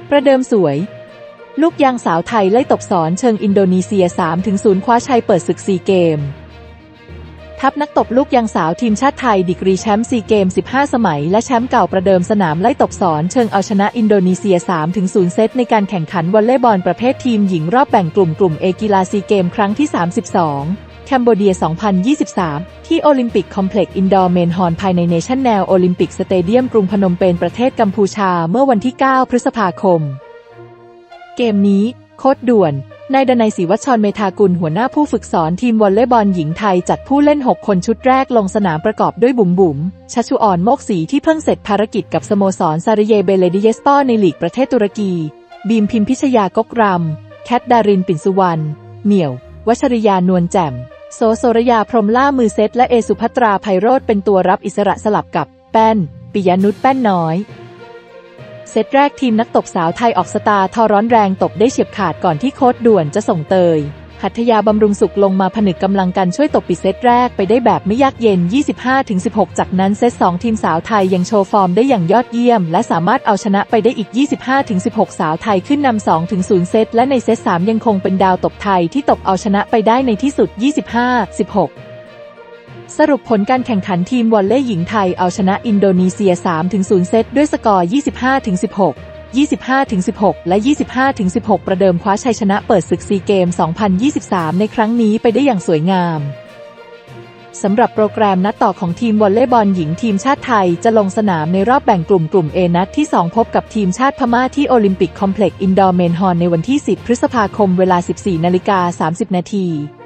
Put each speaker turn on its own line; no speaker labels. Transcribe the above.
ประเดิมสวยลูกยางสาวไทยไล่ตบสอนเชิงอินโดนีเซีย 3-0 คว้าชัยเปิดศึกซีเกมทัพนักตบลูกยางสาวทีมชาติไทยดีกรีแชมป์ซีเกม 15 สมัยและแชมป์เก่าประเดิมสนามไล่ตบสอนเชิงเอาชนะอินโดนีเซีย 3-0 เซตในการแข่งขันวอลเลย์บอลประเภททีมหญิงรอบแบ่งกลุ่มเอกีฬาซีเกมครั้งที่ 32 แคนเบเดีย 2023 ที่โอลิมปิกคอมเพล็กซ์อินดอร์เมนฮอนภายในเนชั่นแนลโอลิมปิกสเตเดียมกรุงพนมเปญประเทศกัมพูชาเมื่อวันที่ 9 พฤษภาคมเกมนี้โค้ชด่วนนายดนัยศรีวัชรเมธากุลหัวหน้าผู้ฝึกสอนทีมวอลเลย์บอลหญิงไทยจัดผู้เล่น 6 คนชุดแรกลงสนามประกอบด้วยบุ๋มชัชชุออนโมกศรีที่เพิ่งเสร็จภารกิจกับสโมสรซาริเยเบเลดิเยสปอร์ในลีกประเทศตุรกีบีมพิมพิชยากกรำแคทดารินปิ่นสุวรรณเหมี่ยววชริยานวลแจ่มโสรยาพรหมล่ามือเซตและเอสุภัตราไพโรจน์เป็นตัวรับอิสระสลับกับแป้นปิยนุชแป้นน้อยเซตแรกทีมนักตบสาวไทยออกสตาร์ทร้อนแรงตบได้เฉียบขาดก่อนที่โค้ชด่วนจะส่งเตยหัตถยาบำรุงสุขลงมาผนึกกำลังกันช่วยตบปิดเซตแรกไปได้แบบไม่ยากเย็น 25-16 จากนั้นเซต 2 ทีมสาวไทยยังโชว์ฟอร์มได้อย่างยอดเยี่ยมและสามารถเอาชนะไปได้อีก 25-16 สาวไทยขึ้นนำ 2-0 เซตและในเซต 3 ยังคงเป็นดาวตบไทยที่ตบเอาชนะไปได้ในที่สุด 25-16สรุปผลการแข่งขันทีมวอลเลย์หญิงไทยเอาชนะอินโดนีเซีย 3-0 เซตด้วยสกอร์ 25-16 25-16 และ 25-16 ประเดิมคว้าชัยชนะเปิดศึกซีเกม 2023 ในครั้งนี้ไปได้อย่างสวยงามสำหรับโปรแกรมนัดต่อของทีมวอลเลย์บอลหญิงทีมชาติไทยจะลงสนามในรอบแบ่งกลุ่ม A นัดที่ 2 พบกับทีมชาติพม่าที่โอลิมปิกคอมเพล็กซ์อินดอร์เมนฮอนในวันที่ 10 พฤษภาคมเวลา 14:30 น.